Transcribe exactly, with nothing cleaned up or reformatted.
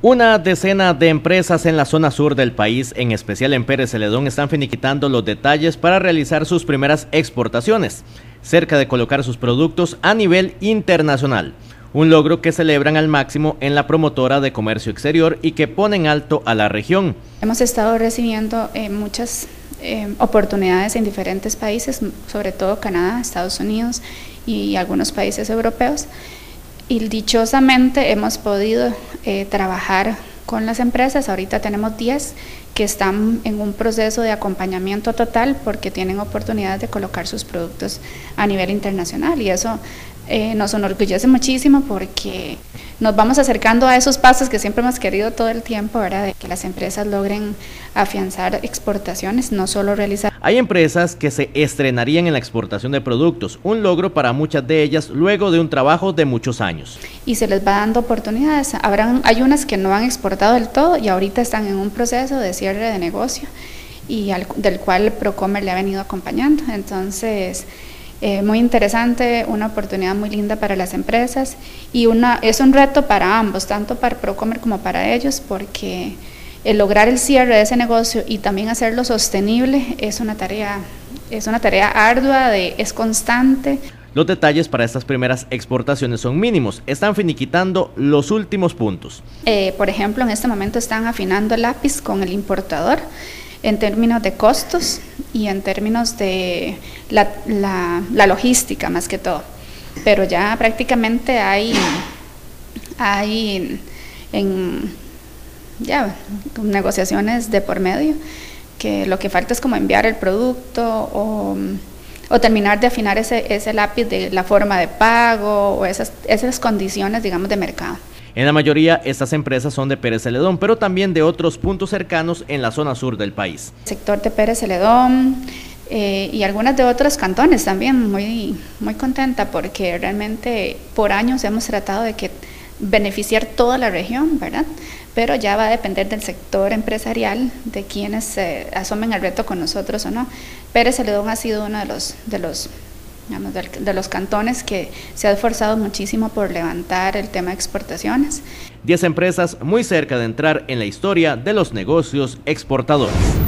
Una decena de empresas en la zona sur del país, en especial en Pérez Celedón, están finiquitando los detalles para realizar sus primeras exportaciones, cerca de colocar sus productos a nivel internacional. Un logro que celebran al máximo en la promotora de comercio exterior y que pone en alto a la región. Hemos estado recibiendo eh, muchas eh, oportunidades en diferentes países, sobre todo Canadá, Estados Unidos y algunos países europeos. Y dichosamente hemos podido eh, trabajar con las empresas. Ahorita tenemos diez que están en un proceso de acompañamiento total porque tienen oportunidad de colocar sus productos a nivel internacional, y eso eh, nos enorgullece muchísimo porque nos vamos acercando a esos pasos que siempre hemos querido todo el tiempo, ¿verdad? De que las empresas logren afianzar exportaciones, no solo realizar. Hay empresas que se estrenarían en la exportación de productos, un logro para muchas de ellas luego de un trabajo de muchos años. Y se les va dando oportunidades. Habrán, hay unas que no han exportado del todo y ahorita están en un proceso de cierre de negocio y al, del cual Procomer le ha venido acompañando. Entonces, eh, muy interesante, una oportunidad muy linda para las empresas y una, es un reto para ambos, tanto para Procomer como para ellos, porque el lograr el cierre de ese negocio y también hacerlo sostenible es una tarea, es una tarea ardua, de, es constante. Los detalles para estas primeras exportaciones son mínimos, están finiquitando los últimos puntos. Eh, por ejemplo, en este momento están afinando el lápiz con el importador en términos de costos y en términos de la, la, la logística más que todo. Pero ya prácticamente hay, hay en, ya, negociaciones de por medio, que lo que falta es como enviar el producto o... o terminar de afinar ese, ese lápiz de la forma de pago o esas, esas condiciones, digamos, de mercado. En la mayoría, estas empresas son de Pérez Celedón, pero también de otros puntos cercanos en la zona sur del país. Sector de Pérez Celedón eh, y algunas de otros cantones también, muy, muy contenta porque realmente por años hemos tratado de que beneficiar toda la región, ¿verdad? Pero ya va a depender del sector empresarial, de quienes se asumen el reto con nosotros o no. Pérez Celedón ha sido uno de los, de los, digamos, de, de los cantones que se ha esforzado muchísimo por levantar el tema de exportaciones. Diez empresas muy cerca de entrar en la historia de los negocios exportadores.